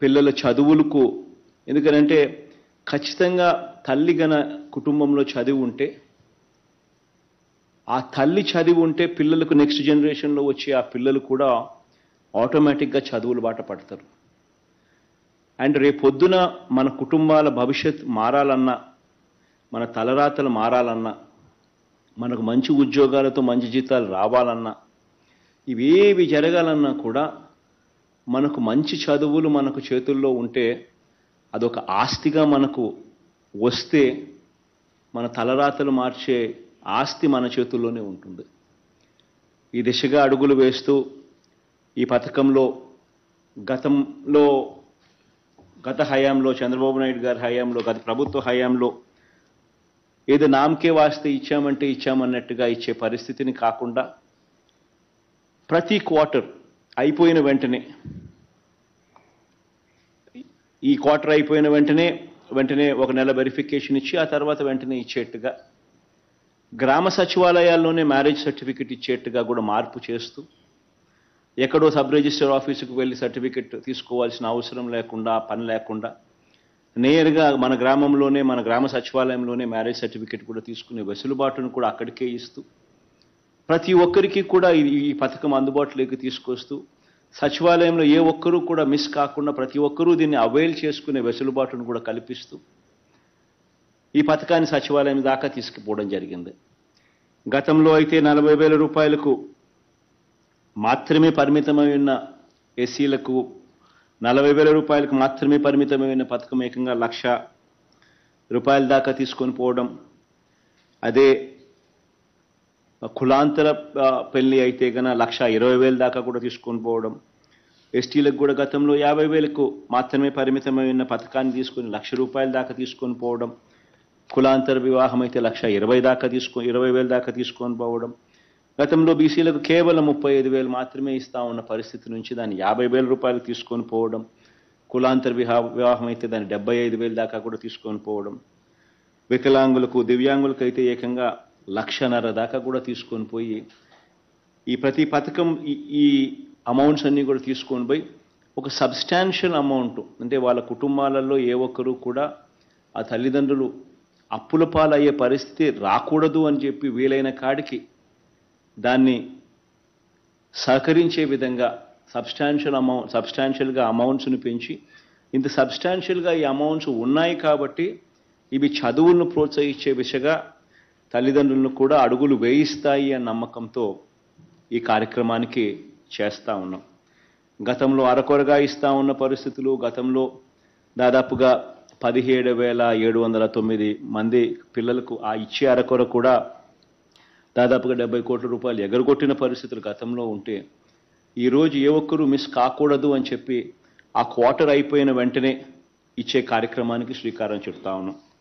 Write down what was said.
పిల్లల చదువులకు, ఎందుకంటే ఖచ్చితంగా తల్లి గన కుటుంబంలో చదివి ఉంటే, ఆ తల్లి చదివి ఉంటే పిల్లలకు నెక్స్ట్ జనరేషన్లో వచ్చే ఆ పిల్లలు కూడా ఆటోమేటిక్గా చదువుల బాట పడతారు. అండ్ రేపొద్దున మన కుటుంబాల భవిష్యత్ మారాలన్నా, మన తలరాతలు మారాలన్నా, మనకు మంచి ఉద్యోగాలతో మంచి జీతాలు రావాలన్నా, ఇవేవి జరగాలన్నా కూడా మనకు మంచి చదువులు మనకు చేతుల్లో ఉంటే, అదొక ఆస్తిగా మనకు వస్తే మన తలరాతలు మార్చే ఆస్తి మన చేతుల్లోనే ఉంటుంది. ఈ దిశగా అడుగులు వేస్తూ ఈ పథకంలో గత హయాంలో చంద్రబాబు నాయుడు గారి హయాంలో, గత ప్రభుత్వ హయాంలో ఏదో నామకే వాస్తే ఇచ్చామంటే ఇచ్చామన్నట్టుగా ఇచ్చే పరిస్థితిని కాకుండా ప్రతి క్వార్టర్ అయిపోయిన వెంటనే, ఈ క్వార్టర్ అయిపోయిన వెంటనే ఒక నెల వెరిఫికేషన్ ఇచ్చి ఆ తర్వాత వెంటనే ఇచ్చేట్టుగా, గ్రామ సచివాలయాల్లోనే మ్యారేజ్ సర్టిఫికెట్ ఇచ్చేట్టుగా కూడా మార్పు చేస్తూ, ఎక్కడో సబ్ రిజిస్టర్ ఆఫీసుకు వెళ్ళి సర్టిఫికెట్ తీసుకోవాల్సిన అవసరం లేకుండా, పని లేకుండా నేరుగా మన గ్రామంలోనే, మన గ్రామ సచివాలయంలోనే మ్యారేజ్ సర్టిఫికెట్ కూడా తీసుకునే వెసులుబాటును కూడా అక్కడికే ఇస్తూ, ప్రతి ఒక్కరికి కూడా ఈ పథకం అందుబాటులోకి తీసుకొస్తూ, సచివాలయంలో ఏ ఒక్కరూ కూడా మిస్ కాకుండా ప్రతి ఒక్కరూ దీన్ని అవైల్ చేసుకునే వెసులుబాటును కూడా కల్పిస్తూ ఈ పథకాన్ని సచివాలయం దాకా తీసుకుపోవడం జరిగింది. గతంలో అయితే 40,000 రూపాయలకు మాత్రమే పరిమితమైన ఎస్సీలకు, 40,000 రూపాయలకు మాత్రమే పరిమితమైన పథకం ఏకంగా 1,00,000 రూపాయల దాకా తీసుకొని పోవడం. అదే కులాంతర పెళ్లి అయితే గన 1,20,000 దాకా కూడా తీసుకొని పోవడం. ఎస్టీలకు కూడా గతంలో 50,000కు మాత్రమే పరిమితమైన పథకాన్ని తీసుకొని 1,00,000 రూపాయల దాకా తీసుకొని పోవడం. కులాంతర వివాహం అయితే 1,20,000 దాకా తీసుకొని పోవడం. గతంలో బీసీలకు కేవలం 35,000 మాత్రమే ఇస్తా ఉన్న పరిస్థితి నుంచి దాన్ని 50,000 రూపాయలు తీసుకొని పోవడం. కులాంతర వివాహం అయితే దాన్ని 75,000 దాకా కూడా తీసుకొని పోవడం. వికలాంగులకు, దివ్యాంగులకు అయితే ఏకంగా 1,50,000 దాకా కూడా తీసుకొని పోయి ఈ ప్రతి పథకం ఈ అమౌంట్స్ అన్నీ కూడా తీసుకొని పోయి ఒక సబ్స్టాన్షియల్ అమౌంట్, అంటే వాళ్ళ కుటుంబాలలో ఏ ఒక్కరూ కూడా ఆ తల్లిదండ్రులు అప్పుల పాలయ్యే పరిస్థితి రాకూడదు అని చెప్పి వీలైన దాన్ని సహకరించే విధంగా సబ్స్టాన్షియల్గా అమౌంట్స్ని పెంచి, ఇంత సబ్స్టాన్షియల్గా ఈ అమౌంట్స్ ఉన్నాయి కాబట్టి ఇవి చదువులను ప్రోత్సహించే దిశగా తల్లిదండ్రులను కూడా అడుగులు వేయిస్తాయి అన్న నమ్మకంతో ఈ కార్యక్రమానికి చేస్తూ ఉన్నాం. గతంలో అరకొరగా ఇస్తూ ఉన్న పరిస్థితులు, గతంలో దాదాపుగా 17,709 మంది పిల్లలకు ఆ ఇచ్చే అరకొర కూడా దాదాపుగా 70 కోట్ల రూపాయలు ఎగరగొట్టిన పరిస్థితులు గతంలో ఉంటే, ఈరోజు ఏ ఒక్కరూ మిస్ కాకూడదు అని చెప్పి ఆ క్వార్టర్ అయిపోయిన వెంటనే ఇచ్చే కార్యక్రమానికి శ్రీకారం చుడతా ఉన్నాం.